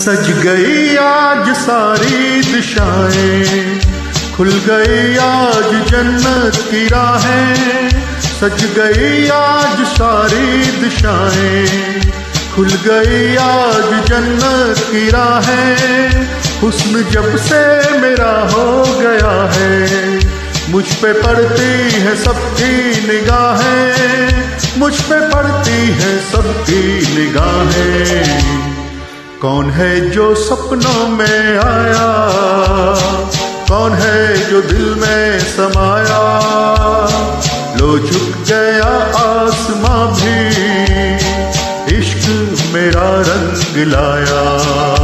सज गई आज सारी दिशाएं, खुल गई आज जन्नत की राहें। सज गई आज सारी दिशाएं, खुल गई आज जन्नत की राहें। हुस्न जब से मेरा हो गया है, मुझ पे पड़ती है सबकी निगाहें, मुझ पे पड़ती है सबकी निगाहें। कौन है जो सपनों में आया, कौन है जो दिल में समाया। लो झुक गया आसमां भी, इश्क मेरा रंग लाया।